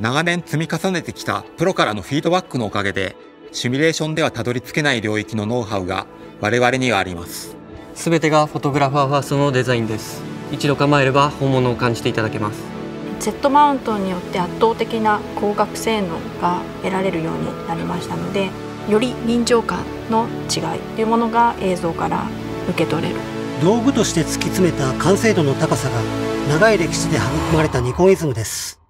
長年積み重ねてきたプロからのフィードバックのおかげで、シミュレーションではたどり着けない領域のノウハウが我々にはあります。 すべてがフォトグラファーファーストのデザインです。一度構えれば本物を感じていただけます。 Z マウントによって圧倒的な光学性能が得られるようになりましたので、より臨場感の違いというものが映像から受け取れる。 道具として突き詰めた完成度の高さが長い歴史で育まれたニコンイズムです。